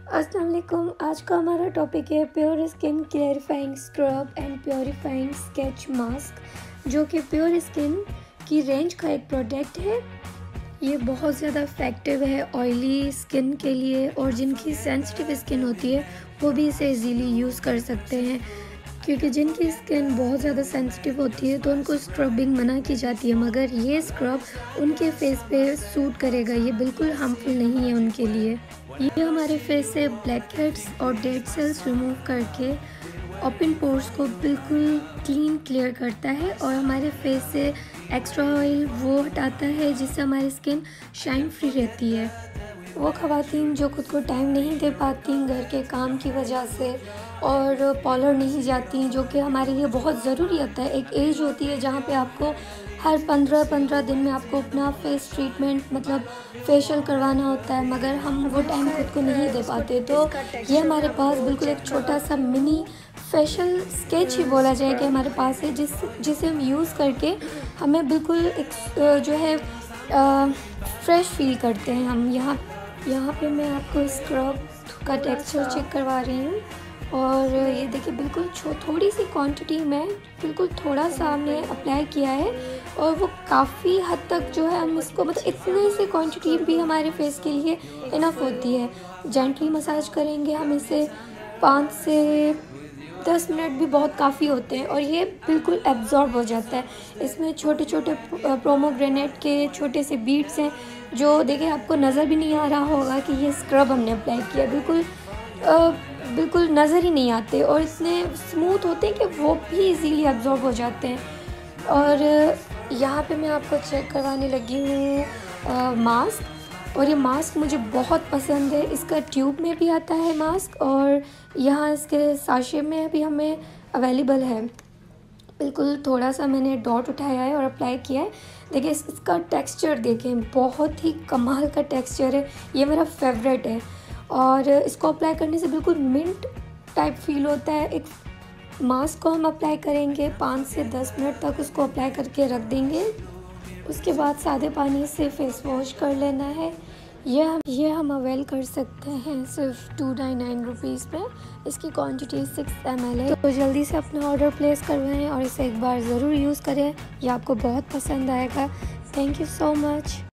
अस्सलाम वालेकुम। आज का हमारा टॉपिक है pure skin clarifying scrub and purifying sketch mask, जो कि प्योर स्किन की रेंज का एक प्रोडक्ट है। ये बहुत ज़्यादा इफ़ेक्टिव है ऑयली स्किन के लिए, और जिनकी सेंसिटिव स्किन होती है वो भी इसे इजीली यूज़ कर सकते हैं, क्योंकि जिनकी स्किन बहुत ज़्यादा सेंसिटिव होती है तो उनको स्क्रबिंग मना की जाती है, मगर ये स्क्रब उनके फेस पे सूट करेगा। ये बिल्कुल हार्मफुल नहीं है उनके लिए। ये हमारे फेस से ब्लैक हेड्स और डेड सेल्स रिमूव करके ओपन पोर्स को बिल्कुल क्लियर करता है, और हमारे फेस से एक्स्ट्रा ऑयल वो हटाता है, जिससे हमारी स्किन शाइन फ्री रहती है। वो ख़वातीन जो खुद को टाइम नहीं दे पाती घर के काम की वजह से और पार्लर नहीं जाती, जो कि हमारे लिए बहुत ज़रूरी होता है। एक एज होती है जहाँ पे आपको हर 15-15 दिन में आपको अपना फेस ट्रीटमेंट मतलब फेशियल करवाना होता है, मगर हम वो टाइम खुद को नहीं दे पाते। तो ये हमारे पास बिल्कुल एक छोटा सा मिनी फेशियल स्केच ही बोला जाए कि हमारे पास है, जिसे हम यूज़ करके हमें बिल्कुल एक जो है फ्रेश फील करते हैं हम। यहाँ पे मैं आपको स्क्रब का टेक्सचर चेक करवा रही हूँ, और ये देखिए बिल्कुल थोड़ी सी क्वांटिटी में बिल्कुल थोड़ा सा हमने अप्लाई किया है, और वो काफ़ी हद तक जो है हम इसको मतलब इतनी सी क्वांटिटी भी हमारे फेस के लिए इनफ होती है। जेंटली मसाज करेंगे हम इसे 5 से 10 मिनट भी बहुत काफ़ी होते हैं, और ये बिल्कुल एब्जॉर्ब हो जाता है। इसमें छोटे छोटे पोमेग्रेनेट के छोटे से बीड्स हैं, जो देखिए आपको नज़र भी नहीं आ रहा होगा कि ये स्क्रब हमने अप्लाई किया। बिल्कुल नज़र ही नहीं आते, और इतने स्मूथ होते हैं कि वो भी इजीली एब्जॉर्ब हो जाते हैं। और यहाँ पे मैं आपको चेक करवाने लगी हूँ मास्क, और ये मास्क मुझे बहुत पसंद है। इसका ट्यूब में भी आता है मास्क, और यहाँ इसके साशे में भी हमें अवेलेबल है। बिल्कुल थोड़ा सा मैंने डॉट उठाया है और अप्लाई किया है। देखिए इसका टेक्सचर देखें, बहुत ही कमाल का टेक्सचर है। ये मेरा फेवरेट है, और इसको अप्लाई करने से बिल्कुल मिंट टाइप फील होता है। एक मास्क को हम अप्लाई करेंगे 5 से 10 मिनट तक, उसको अप्लाई करके रख देंगे। उसके बाद सादे पानी से फेस वॉश कर लेना है। ये हम अवेल कर सकते हैं सिर्फ 299 रुपीज़ में। इसकी क्वांटिटी 6 ml है, तो जल्दी से अपना ऑर्डर प्लेस करवाएं और इसे एक बार ज़रूर यूज़ करें। ये आपको बहुत पसंद आएगा। Thank you so much.